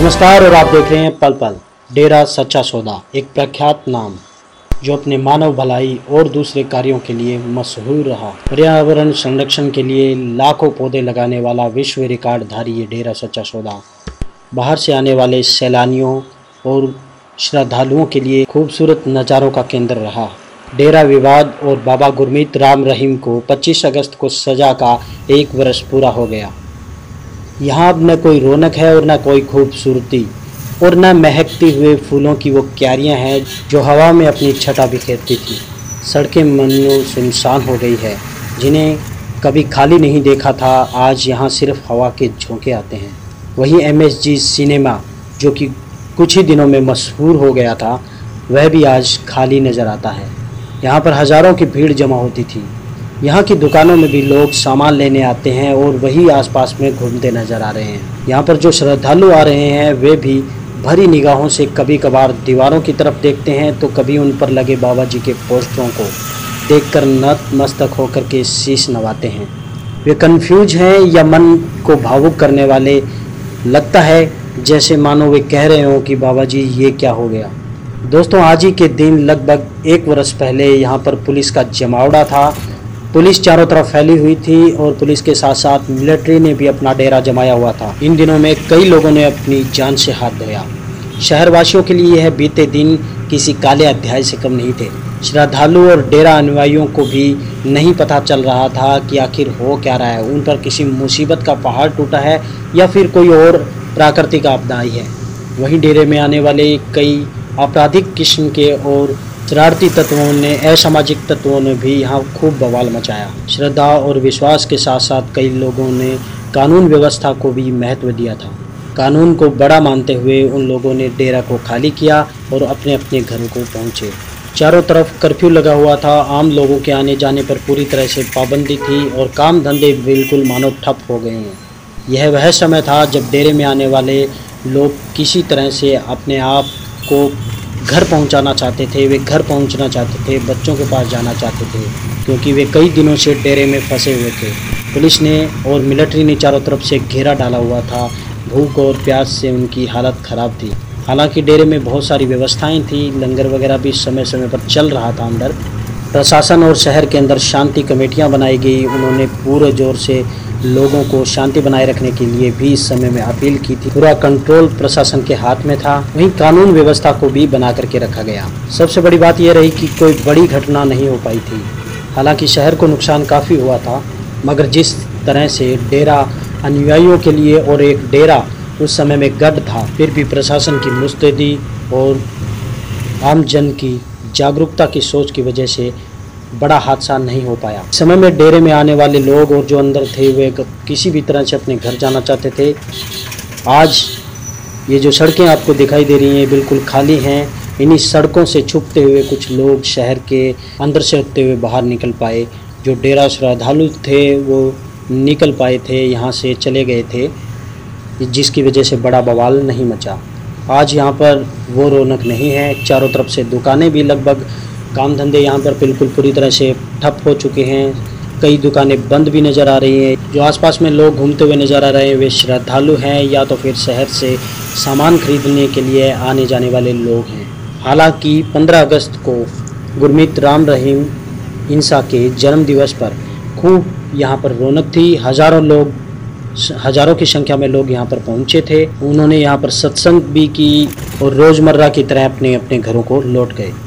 नमस्कार और आप देख रहे हैं पल पल। डेरा सच्चा सौदा एक प्रख्यात नाम जो अपने मानव भलाई और दूसरे कार्यों के लिए मशहूर रहा। पर्यावरण संरक्षण के लिए लाखों पौधे लगाने वाला विश्व रिकॉर्डधारी ये डेरा सच्चा सौदा बाहर से आने वाले सैलानियों और श्रद्धालुओं के लिए खूबसूरत नज़ारों का केंद्र रहा। डेरा विवाद और बाबा गुरमीत राम रहीम को 25 अगस्त को सजा का 1 वर्ष पूरा हो गया। यहाँ अब न कोई रौनक है और न कोई खूबसूरती और न महकती हुए फूलों की वो क्यारियाँ हैं जो हवा में अपनी छटा बिखेरती थी। सड़कें मनो सुनसान हो गई है, जिन्हें कभी खाली नहीं देखा था आज यहाँ सिर्फ हवा के झोंके आते हैं। वहीं MSG सिनेमा जो कि कुछ ही दिनों में मशहूर हो गया था, वह भी आज खाली नज़र आता है। यहाँ पर हज़ारों की भीड़ जमा होती थी। यहाँ की दुकानों में भी लोग सामान लेने आते हैं और वही आसपास में घूमते नज़र आ रहे हैं। यहाँ पर जो श्रद्धालु आ रहे हैं वे भी भरी निगाहों से कभी कभार दीवारों की तरफ देखते हैं तो कभी उन पर लगे बाबा जी के पोस्टरों को देखकर नतमस्तक होकर के शीश नवाते हैं। वे कंफ्यूज हैं या मन को भावुक करने वाले। लगता है जैसे मानो वे कह रहे हों कि बाबा जी ये क्या हो गया। दोस्तों, आज ही के दिन लगभग 1 वर्ष पहले यहाँ पर पुलिस का जमावड़ा था। पुलिस चारों तरफ फैली हुई थी और पुलिस के साथ साथ मिलिट्री ने भी अपना डेरा जमाया हुआ था। इन दिनों में कई लोगों ने अपनी जान से हाथ धोया। शहरवासियों के लिए यह बीते दिन किसी काले अध्याय से कम नहीं थे। श्रद्धालु और डेरा अनुयायियों को भी नहीं पता चल रहा था कि आखिर हो क्या रहा है। उन पर किसी मुसीबत का पहाड़ टूटा है या फिर कोई और प्राकृतिक आपदा आई है। वहीं डेरे में आने वाले कई आपराधिक किस्म के और शरारती तत्वों ने, असामाजिक तत्वों ने भी यहाँ खूब बवाल मचाया। श्रद्धा और विश्वास के साथ साथ कई लोगों ने कानून व्यवस्था को भी महत्व दिया था। कानून को बड़ा मानते हुए उन लोगों ने डेरा को खाली किया और अपने अपने घरों को पहुँचे। चारों तरफ कर्फ्यू लगा हुआ था। आम लोगों के आने जाने पर पूरी तरह से पाबंदी थी और काम धंधे बिल्कुल मानो ठप हो गए हैं। यह वह समय था जब डेरे में आने वाले लोग किसी तरह से अपने आप को घर पहुंचाना चाहते थे। वे घर पहुंचना चाहते थे, बच्चों के पास जाना चाहते थे, क्योंकि वे कई दिनों से डेरे में फंसे हुए थे। पुलिस ने और मिलिट्री ने चारों तरफ से घेरा डाला हुआ था। भूख और प्यास से उनकी हालत ख़राब थी। हालांकि डेरे में बहुत सारी व्यवस्थाएं थी, लंगर वगैरह भी समय समय पर चल रहा था अंदर। प्रशासन और शहर के अंदर शांति कमेटियां बनाई गई। उन्होंने पूरे जोर से लोगों को शांति बनाए रखने के लिए भी इस समय में अपील की थी। पूरा कंट्रोल प्रशासन के हाथ में था। वहीं कानून व्यवस्था को भी बना करके रखा गया। सबसे बड़ी बात यह रही कि कोई बड़ी घटना नहीं हो पाई थी। हालांकि शहर को नुकसान काफ़ी हुआ था, मगर जिस तरह से डेरा अनुयायियों के लिए और एक डेरा उस समय में गढ़ था, फिर भी प्रशासन की मुस्तैदी और आम जन की जागरूकता की सोच की वजह से बड़ा हादसा नहीं हो पाया। समय में डेरे में आने वाले लोग और जो अंदर थे वे किसी भी तरह से अपने घर जाना चाहते थे। आज ये जो सड़कें आपको दिखाई दे रही हैं बिल्कुल खाली हैं। इन्हीं सड़कों से छुपते हुए कुछ लोग शहर के अंदर से होते हुए बाहर निकल पाए। जो डेरा श्रद्धालु थे वो निकल पाए थे, यहाँ से चले गए थे, जिसकी वजह से बड़ा बवाल नहीं मचा। आज यहाँ पर वो रौनक नहीं है। चारों तरफ से दुकानें भी लगभग, काम धंधे यहाँ पर बिल्कुल पूरी तरह से ठप हो चुके हैं। कई दुकानें बंद भी नज़र आ रही हैं। जो आसपास में लोग घूमते हुए नज़र आ रहे हैं वे श्रद्धालु हैं या तो फिर शहर से सामान खरीदने के लिए आने जाने वाले लोग हैं। हालांकि 15 अगस्त को गुरमीत राम रहीम इंसा के जन्म दिवस पर खूब यहाँ पर रौनक थी। हज़ारों की संख्या में लोग यहाँ पर पहुँचे थे। उन्होंने यहाँ पर सत्संग भी की और रोज़मर्रा की तरह अपने अपने घरों को लौट गए।